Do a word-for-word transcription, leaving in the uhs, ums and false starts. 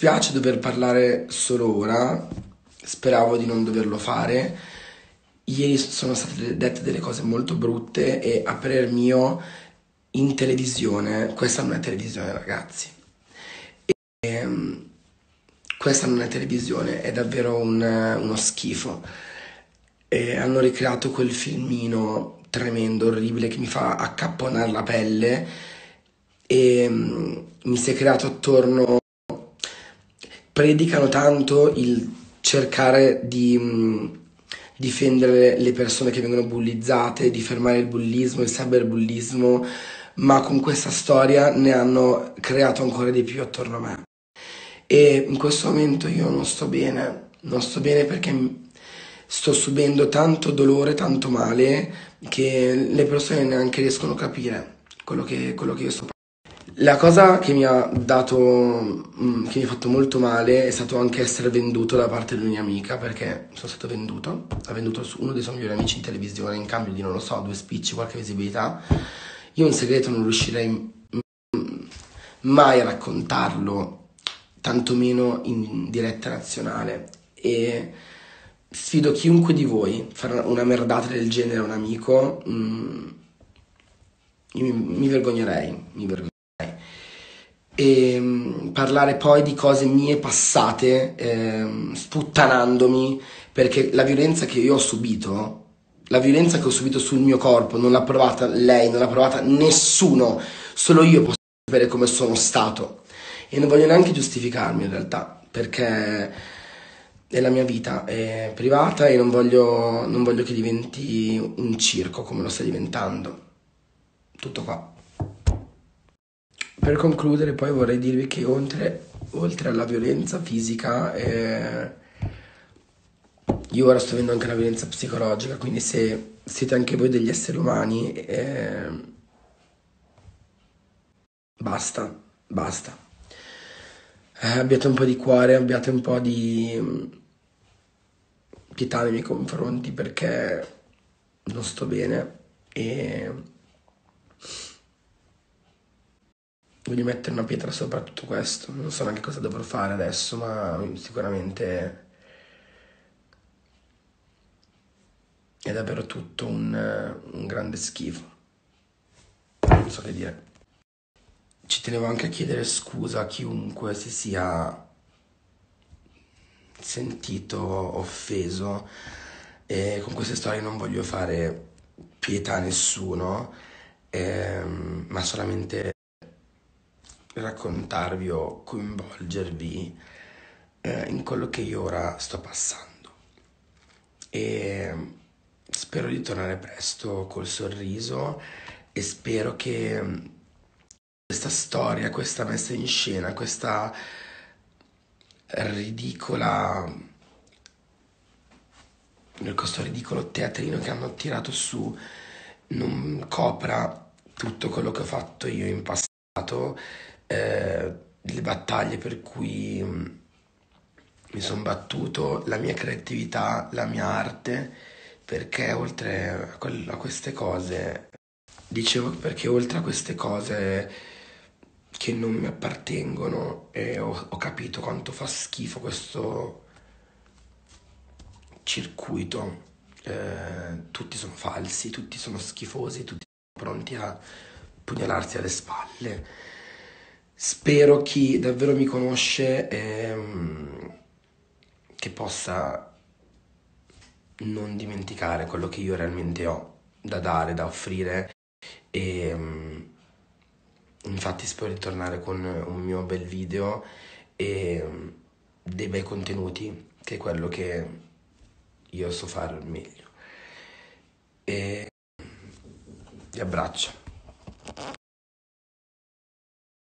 dispiace dover parlare solo ora, speravo di non doverlo fare. Ieri sono state dette delle cose molto brutte e a parer mio in televisione, questa non è televisione ragazzi, e, um, questa non è televisione, è davvero un, uno schifo. E hanno ricreato quel filmino tremendo, orribile, che mi fa accapponare la pelle e um, mi si è creato attorno, predicano tanto il cercare di um, difendere le persone che vengono bullizzate, di fermare il bullismo, il cyberbullismo, ma con questa storia ne hanno creato ancora di più attorno a me. E in questo momento io non sto bene, non sto bene perché sto subendo tanto dolore, tanto male, che le persone neanche riescono a capire quello che, quello che io sto facendo. La cosa che mi ha dato, mm, che mi ha fatto molto male è stato anche essere venduto da parte di una mia amica, perché sono stato venduto, ha venduto uno dei suoi migliori amici in televisione in cambio di, non lo so, due spicci, qualche visibilità. Io un segreto non riuscirei mai a raccontarlo, tantomeno in diretta nazionale, e sfido chiunque di voi a fare una merdata del genere a un amico. mm, io mi, mi vergognerei, mi vergognerei. E mm, parlare poi di cose mie passate, ehm, sputtanandomi, perché la violenza che io ho subito, la violenza che ho subito sul mio corpo, non l'ha provata lei, non l'ha provata nessuno, solo io posso sapere come sono stato. E non voglio neanche giustificarmi in realtà, perché è la mia vita, è privata e non voglio, non voglio che diventi un circo come lo sta diventando. Tutto qua. Per concludere poi vorrei dirvi che oltre, oltre alla violenza fisica, eh, io ora sto avendo anche la violenza psicologica, quindi se siete anche voi degli esseri umani, eh, basta, basta. Eh, abbiate un po' di cuore, abbiate un po' di mm, pietà nei miei confronti, perché non sto bene e voglio mettere una pietra sopra tutto questo. Non so neanche cosa dovrò fare adesso, ma sicuramente è davvero tutto un, un grande schifo. Non so che dire. Ci tenevo anche a chiedere scusa a chiunque si sia sentito offeso, e con queste storie non voglio fare pietà a nessuno, ehm, ma solamente raccontarvi o coinvolgervi eh, in quello che io ora sto passando. E spero di tornare presto col sorriso e spero che questa storia, questa messa in scena, questa ridicola, questo ridicolo teatrino che hanno tirato su non copra tutto quello che ho fatto io in passato, eh, le battaglie per cui mh, mi sono battuto, la mia creatività, la mia arte, perché oltre a, quel- a queste cose, dicevo perché oltre a queste cose che non mi appartengono, e ho, ho capito quanto fa schifo questo circuito, eh, tutti sono falsi, tutti sono schifosi, tutti sono pronti a pugnalarsi alle spalle. Spero chi davvero mi conosce ehm, che possa non dimenticare quello che io realmente ho da dare, da offrire, e um, infatti spero di tornare con un mio bel video e um, dei bei contenuti, che è quello che io so fare meglio. E vi abbraccio.